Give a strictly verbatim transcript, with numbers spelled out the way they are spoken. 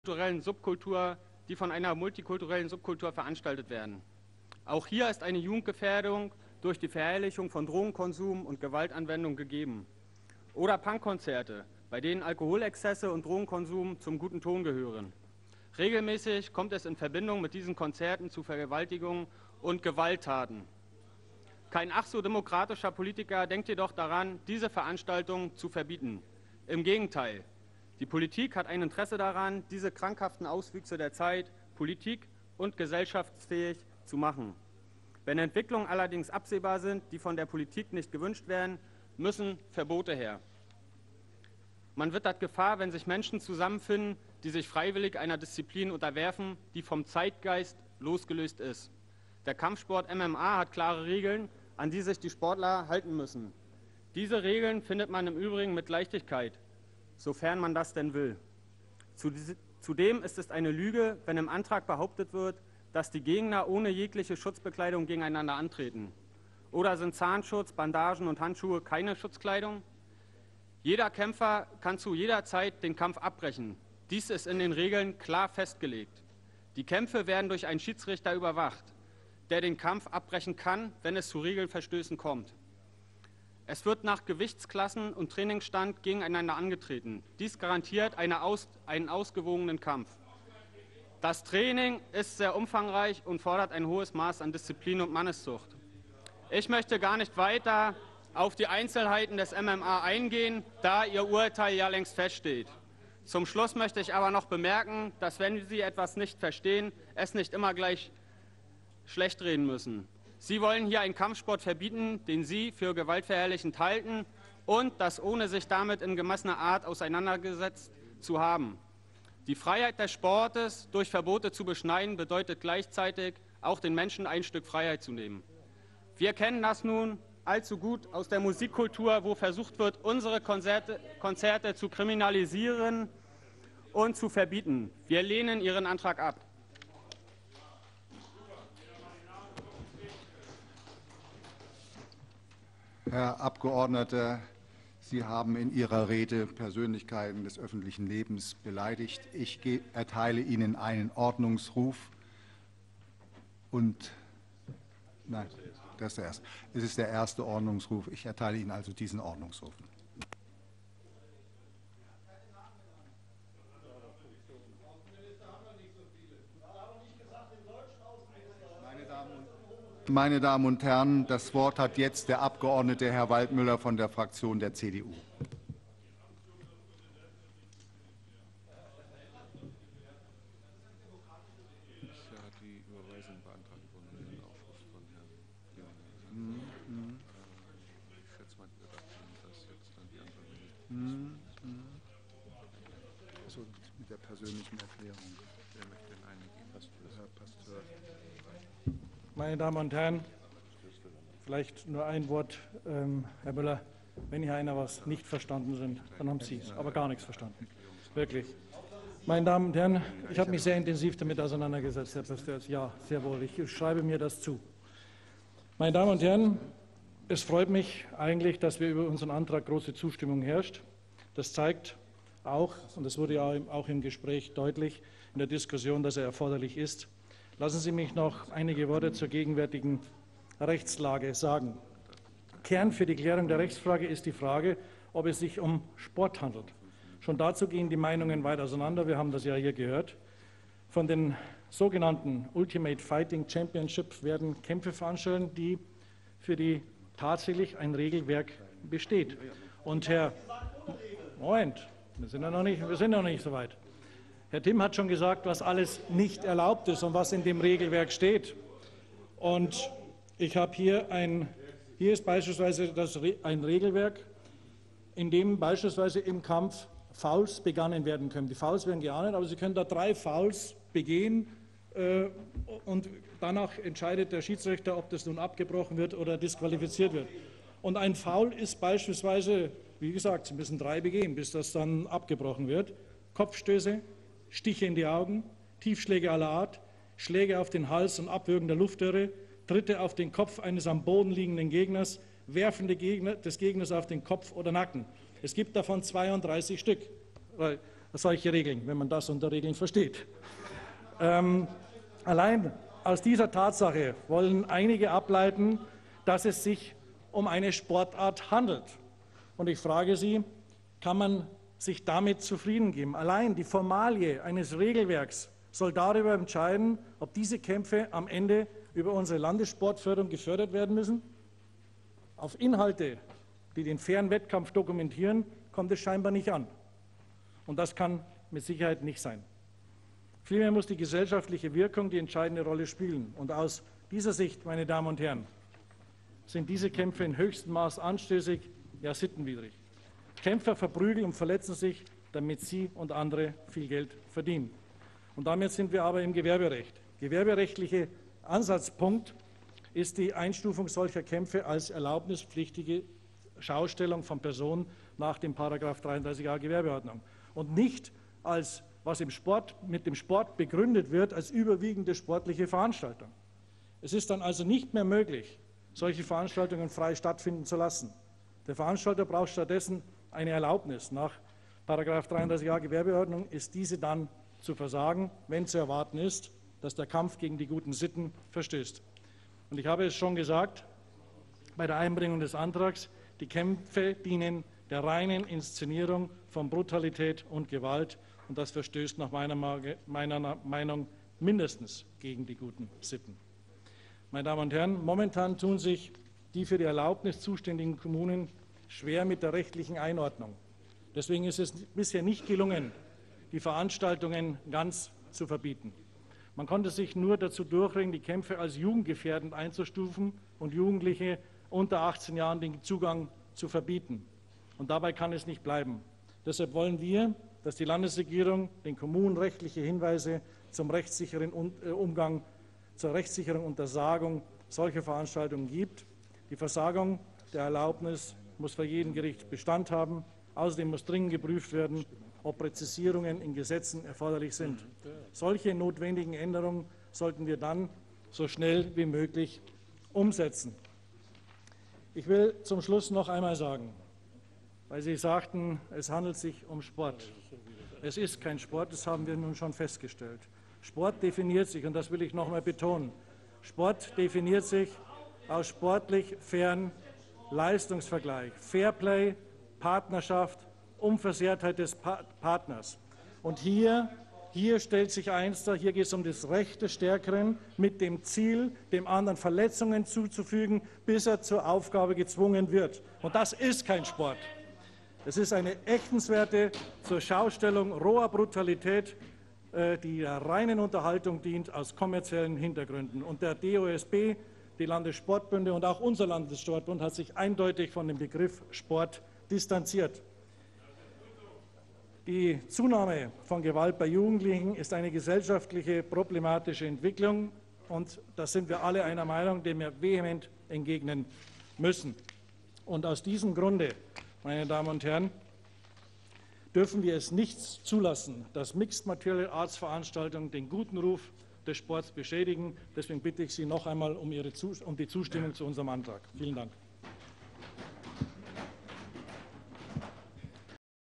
multikulturellen Subkultur, die von einer multikulturellen Subkultur veranstaltet werden. Auch hier ist eine Jugendgefährdung durch die Verherrlichung von Drogenkonsum und Gewaltanwendung gegeben. Oder Punkkonzerte, bei denen Alkoholexzesse und Drogenkonsum zum guten Ton gehören. Regelmäßig kommt es in Verbindung mit diesen Konzerten zu Vergewaltigungen und Gewalttaten. Kein ach so demokratischer Politiker denkt jedoch daran, diese Veranstaltungen zu verbieten. Im Gegenteil. Die Politik hat ein Interesse daran, diese krankhaften Auswüchse der Zeit politik- und gesellschaftsfähig zu machen. Wenn Entwicklungen allerdings absehbar sind, die von der Politik nicht gewünscht werden, müssen Verbote her. Man wittert Gefahr, wenn sich Menschen zusammenfinden, die sich freiwillig einer Disziplin unterwerfen, die vom Zeitgeist losgelöst ist. Der Kampfsport M M A hat klare Regeln, an die sich die Sportler halten müssen. Diese Regeln findet man im Übrigen mit Leichtigkeit, sofern man das denn will. Zudem ist es eine Lüge, wenn im Antrag behauptet wird, dass die Gegner ohne jegliche Schutzbekleidung gegeneinander antreten. Oder sind Zahnschutz, Bandagen und Handschuhe keine Schutzkleidung? Jeder Kämpfer kann zu jeder Zeit den Kampf abbrechen. Dies ist in den Regeln klar festgelegt. Die Kämpfe werden durch einen Schiedsrichter überwacht, der den Kampf abbrechen kann, wenn es zu Regelverstößen kommt. Es wird nach Gewichtsklassen und Trainingsstand gegeneinander angetreten. Dies garantiert eine aus, einen ausgewogenen Kampf. Das Training ist sehr umfangreich und fordert ein hohes Maß an Disziplin und Manneszucht. Ich möchte gar nicht weiter auf die Einzelheiten des M M A eingehen, da Ihr Urteil ja längst feststeht. Zum Schluss möchte ich aber noch bemerken, dass wenn Sie etwas nicht verstehen, es nicht immer gleich schlecht reden müssen. Sie wollen hier einen Kampfsport verbieten, den Sie für gewaltverherrlichend halten und das ohne sich damit in gemessener Art auseinandergesetzt zu haben. Die Freiheit des Sportes durch Verbote zu beschneiden, bedeutet gleichzeitig auch den Menschen ein Stück Freiheit zu nehmen. Wir kennen das nun allzu gut aus der Musikkultur, wo versucht wird, unsere Konzerte, Konzerte zu kriminalisieren und zu verbieten. Wir lehnen Ihren Antrag ab. Herr Abgeordneter, Sie haben in Ihrer Rede Persönlichkeiten des öffentlichen Lebens beleidigt. Ich erteile Ihnen einen Ordnungsruf. Und nein, das ist der erste. Es ist der erste Ordnungsruf. Ich erteile Ihnen also diesen Ordnungsruf. Meine Damen und Herren, das Wort hat jetzt der Abgeordnete Herr Waldmüller von der Fraktion der C D U. Die Überweisung beantragt worden mit dem Aufruf von Herrn Jung. Ich schätze mal, wir dachten, dass jetzt dann die anderen Minister. Also mit der persönlichen Erklärung. Wer möchte denn eine geben? Herr Pasteur. Meine Damen und Herren, vielleicht nur ein Wort, ähm, Herr Müller. Wenn hier einer was nicht verstanden sind, dann haben Sie es, aber gar nichts verstanden. Wirklich. Meine Damen und Herren, ich habe mich sehr intensiv damit auseinandergesetzt, Herr Pasteur. Ja, sehr wohl. Ich schreibe mir das zu. Meine Damen und Herren, es freut mich eigentlich, dass wir über unseren Antrag große Zustimmung herrscht. Das zeigt auch, und das wurde ja auch im Gespräch deutlich, in der Diskussion, dass er erforderlich ist. Lassen Sie mich noch einige Worte zur gegenwärtigen Rechtslage sagen. Kern für die Klärung der Rechtsfrage ist die Frage, ob es sich um Sport handelt. Schon dazu gehen die Meinungen weit auseinander. Wir haben das ja hier gehört. Von den sogenannten Ultimate Fighting Championship werden Kämpfe veranstaltet, die für die tatsächlich ein Regelwerk besteht. Und Herr, Moment, wir sind ja noch nicht, wir sind noch nicht so weit. Herr Timm hat schon gesagt, was alles nicht erlaubt ist und was in dem Regelwerk steht. Und ich habe hier ein, hier ist beispielsweise das, ein Regelwerk, in dem beispielsweise im Kampf Fouls begangen werden können. Die Fouls werden geahndet, aber Sie können da drei Fouls begehen äh, und danach entscheidet der Schiedsrichter, ob das nun abgebrochen wird oder disqualifiziert wird. Und ein Foul ist beispielsweise, wie gesagt, Sie müssen drei begehen, bis das dann abgebrochen wird. Kopfstöße, Stiche in die Augen, Tiefschläge aller Art, Schläge auf den Hals und Abwürgen der Luftröhre, Tritte auf den Kopf eines am Boden liegenden Gegners, Werfen des Gegners auf den Kopf oder Nacken. Es gibt davon zweiunddreißig Stück. solche Regeln, wenn man das unter Regeln versteht. Ähm, allein aus dieser Tatsache wollen einige ableiten, dass es sich um eine Sportart handelt. Und ich frage Sie, kann man sich damit zufrieden geben? Allein die Formalie eines Regelwerks soll darüber entscheiden, ob diese Kämpfe am Ende über unsere Landessportförderung gefördert werden müssen? Auf Inhalte, die den fairen Wettkampf dokumentieren, kommt es scheinbar nicht an. Und das kann mit Sicherheit nicht sein. Vielmehr muss die gesellschaftliche Wirkung die entscheidende Rolle spielen. Und aus dieser Sicht, meine Damen und Herren, sind diese Kämpfe in höchstem Maß anstößig, ja sittenwidrig. Kämpfer verprügeln und verletzen sich, damit sie und andere viel Geld verdienen. Und damit sind wir aber im Gewerberecht. Gewerberechtlicher Ansatzpunkt ist die Einstufung solcher Kämpfe als erlaubnispflichtige Schaustellung von Personen nach dem Paragraph dreiunddreißig a Gewerbeordnung und nicht als, was im Sport, mit dem Sport begründet wird, als überwiegende sportliche Veranstaltung. Es ist dann also nicht mehr möglich, solche Veranstaltungen frei stattfinden zu lassen. Der Veranstalter braucht stattdessen eine Erlaubnis. Nach Paragraph dreiunddreißig a Gewerbeordnung ist diese dann zu versagen, wenn zu erwarten ist, dass der Kampf gegen die guten Sitten verstößt. Und ich habe es schon gesagt, bei der Einbringung des Antrags, die Kämpfe dienen der reinen Inszenierung von Brutalität und Gewalt und das verstößt nach meiner, meiner Meinung mindestens gegen die guten Sitten. Meine Damen und Herren, momentan tun sich die für die Erlaubnis zuständigen Kommunen schwer mit der rechtlichen Einordnung. Deswegen ist es bisher nicht gelungen, die Veranstaltungen ganz zu verbieten. Man konnte sich nur dazu durchringen, die Kämpfe als jugendgefährdend einzustufen und Jugendliche unter achtzehn Jahren den Zugang zu verbieten. Und dabei kann es nicht bleiben. Deshalb wollen wir, dass die Landesregierung den Kommunen rechtliche Hinweise zum rechtssicheren Umgang, zur rechtssicheren Untersagung solcher Veranstaltungen gibt. Die Versagung der Erlaubnis muss vor jedem Gericht Bestand haben. Außerdem muss dringend geprüft werden, ob Präzisierungen in Gesetzen erforderlich sind. Solche notwendigen Änderungen sollten wir dann so schnell wie möglich umsetzen. Ich will zum Schluss noch einmal sagen, weil Sie sagten, es handelt sich um Sport. Es ist kein Sport, das haben wir nun schon festgestellt. Sport definiert sich, und das will ich noch einmal betonen, Sport definiert sich aus sportlich fairen Leistungsvergleich, Fairplay, Partnerschaft, Unversehrtheit des pa Partners. Und hier, hier stellt sich eins dar, hier geht es um das Recht des Stärkeren mit dem Ziel, dem anderen Verletzungen zuzufügen, bis er zur Aufgabe gezwungen wird. Und das ist kein Sport. Es ist eine ächtenswerte zur Schaustellung roher Brutalität, äh, die der reinen Unterhaltung dient aus kommerziellen Hintergründen. Und der D O S B, die Landessportbünde und auch unser Landessportbund hat sich eindeutig von dem Begriff Sport distanziert. Die Zunahme von Gewalt bei Jugendlichen ist eine gesellschaftliche problematische Entwicklung und da sind wir alle einer Meinung, dem wir vehement entgegnen müssen. Und aus diesem Grunde, meine Damen und Herren, dürfen wir es nicht zulassen, dass Mixed Martial Arts Veranstaltungen den guten Ruf des Sports beschädigen. Deswegen bitte ich Sie noch einmal um, Ihre, um die Zustimmung zu unserem Antrag. Vielen Dank.